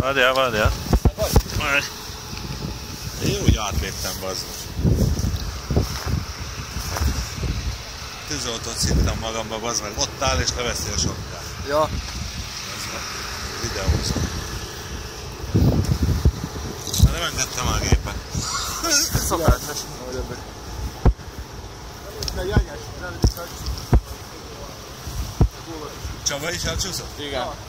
Várjál. Én úgy átléptem, bazd. Tűzoltót szittem magamba, bazd meg. Ott áll és leveszi a sokkát. Ja. Ez meg. Videózom. Nem engedtem a gépet. Szokásos. Csaba is elcsúszott? Igen.